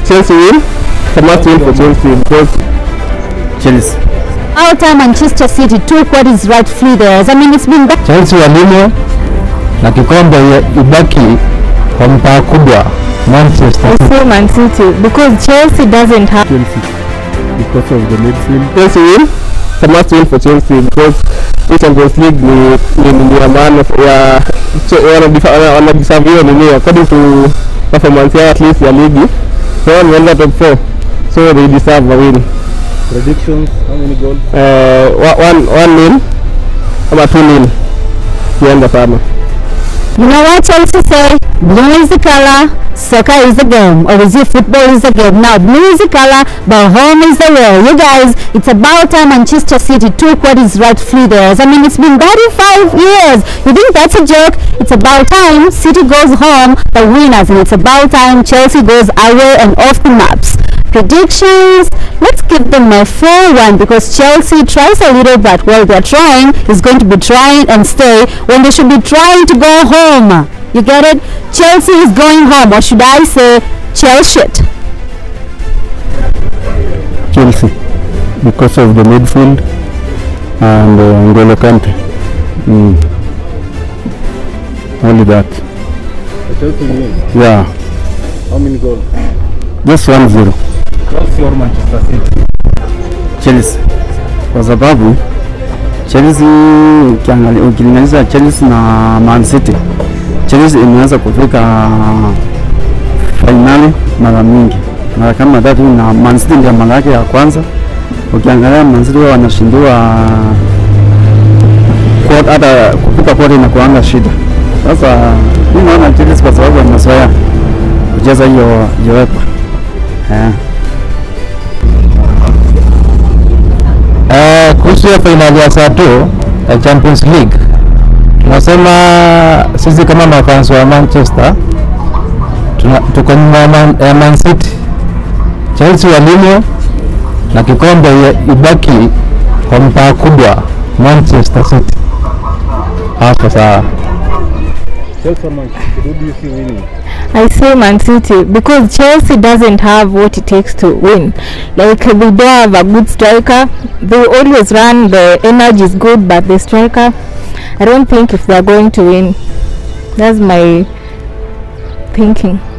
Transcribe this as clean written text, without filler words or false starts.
Chelsea win. It's a must win for Chelsea because Chelsea. Outer Manchester City took what is rightfully theirs. I mean, it's been back. Chelsea walimwa na kikombe ibaki kwa mtaa kubwa Manchester. I say Man City because Chelsea doesn't have Chelsea because of the midfield. Chelsea win. It's a must win for Chelsea because the Champions League ni ya maana ya wanajisaviwa nini according to performance at least ya ligi. So wanaenda top 4. So they deserve a win. Predictions, how many goals? 1-0 ama 2-0. Kienda sana. You know what Chelsea say? Blue is the color, soccer is the game, or is it football is the game? Now blue is the color, but home is the way. You guys, it's about time Manchester City took what is rightfully theirs. I mean, it's been 35 years. You think that's a joke? It's about time City goes home, the winners, and it's about time Chelsea goes away and off the maps. Predictions, let's give them a 4-1 because Chelsea tries a little, but while they're trying is going to be trying and stay when they should be trying to go home. You get it? Chelsea is going home, or should I say Chelsea? Chelsea because of the midfield and N'Golo Kante. Only that. Chelsea win. Yeah. How many goals? Just 1-0. What's your Manchester City? Chelsea. Kwa sababu Chelsea ukilinganisha Chelsea na Man City, Chelsea imeanza kufika finali mara mingi, mara kama 3, na Man City ndio mara yake ya kwanza. Ukiangalia Man City wanashindwa kwa hata kupita kwa na kuanga shida. Sasa mimi naona Chelsea kwa sababu wamezoea kucheza hiyo UEFA. Kuhusu ya finali ya saa 2 ya Champions League, tunasema sisi kama mafans wa Manchester tuko nyuma Man City. Chelsea walimwa na kikombe ibaki kwa mtaa kubwa Manchester City. Hapo sawa. Chelsea or Manchester, who do you see winning? I say Man City because Chelsea doesn't have what it takes to win. Like they don't have a good striker. They always run, the energy is good, but the striker, I don't think if they're going to win. That's my thinking.